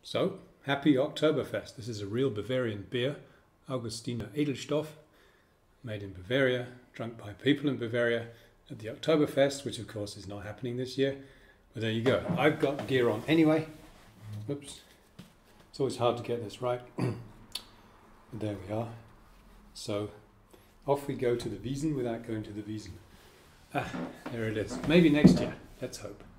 So, happy Oktoberfest. This is a real Bavarian beer, Augustiner Edelstoff, made in Bavaria, drunk by people in Bavaria at the Oktoberfest, which of course is not happening this year. But there you go. I've got gear on anyway. Oops. It's always hard to get this right. There we are. So, off we go to the Wiesn without going to the Wiesn. Ah, there it is. Maybe next year. Let's hope.